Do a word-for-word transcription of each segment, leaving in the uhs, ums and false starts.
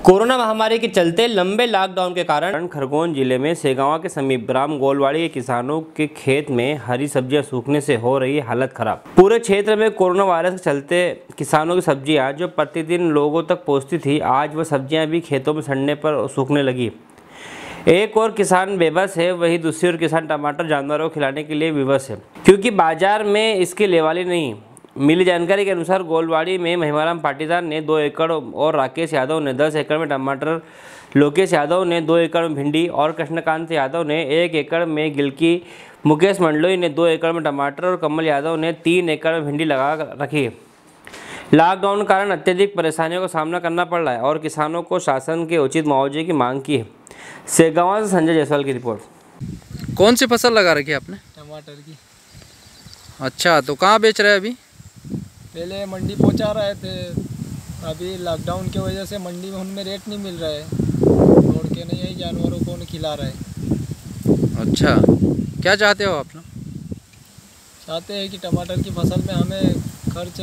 Corona महामारी के चलते लंबे लॉकडाउन के कारण खरगोन जिले में सेगावा के समीप ग्राम गोलवाड़ी के किसानों के खेत में हरी सब्जियां सूखने से हो रही है हालत खराब। पूरे क्षेत्र में कोरोना वायरस के चलते किसानों की सब्जियां जो प्रतिदिन लोगों तक पहुंचती थी, आज वह सब्जियां भी खेतों में सड़ने पर सूखने लगी। एक और किसान बेबस है, वही दूसरी ओर किसान टमाटर जानवरों को खिलाने के लिए विवश है, क्योंकि बाजार में इसकी लेवाली नहीं। मिली जानकारी के अनुसार गोलवाड़ी में महिमाराम पाटीदार ने दो एकड़ और राकेश यादव ने दस एकड़ में टमाटर, लोकेश यादव ने दो एकड़ में भिंडी और कृष्णकांत यादव ने एक एकड़ में गिलकी, मुकेश मंडलोई ने दो एकड़ में टमाटर और कमल यादव ने तीन एकड़ में भिंडी लगा रखी। लॉकडाउन के कारण अत्यधिक परेशानियों का सामना करना पड़ रहा है और किसानों को शासन के उचित मुआवजे की मांग की है। सेगावा से संजय जायसवाल की रिपोर्ट। कौन सी फसल लगा रखी है आपने? टमाटर की। अच्छा, तो कहाँ बेच रहे हैं अभी? पहले मंडी पहुंचा रहे थे, अभी लॉकडाउन की वजह से मंडी में उनमें रेट नहीं मिल रहा है, छोड़ के नहीं यही जानवरों को उन्हें खिला रहे हैं। अच्छा, क्या चाहते हो आप लोग? चाहते हैं कि टमाटर की फसल में हमें खर्च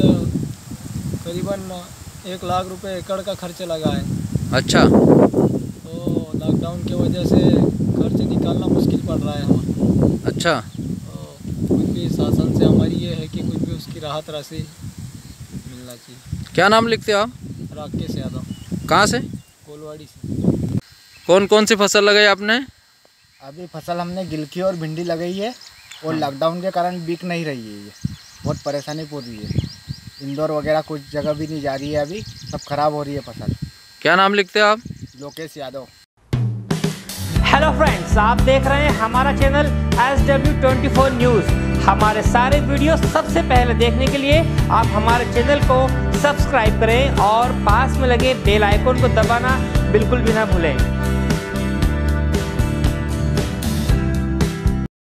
करीबन एक लाख रुपए एकड़ का खर्च लगा है। अच्छा, तो लॉकडाउन की वजह से खर्च निकालना मुश्किल पड़ रहा है हमें। अच्छा, तो कुछ भी शासन से हमारी ये है कि कुछ भी उसकी राहत राशि मिलना चाहिए। क्या नाम लिखते हो आप? राकेश यादव। कहाँ से? गोलवाड़ी से। कौन कौन सी फसल लगाई आपने? अभी फसल हमने गिलकी और भिंडी लगाई है और लॉकडाउन के कारण बिक नहीं रही है, ये बहुत परेशानी हो रही है। इंदौर वगैरह कुछ जगह भी नहीं जा रही है, अभी सब खराब हो रही है फसल। क्या नाम लिखते हो आप? लोकेश यादव। हेलो फ्रेंड्स, आप देख रहे हैं हमारा channel S W twenty four news. हमारे सारे वीडियो सबसे पहले देखने के लिए आप हमारे चैनल को सब्सक्राइब करें और पास में लगे बेल आइकन को दबाना बिल्कुल भी ना भूलें।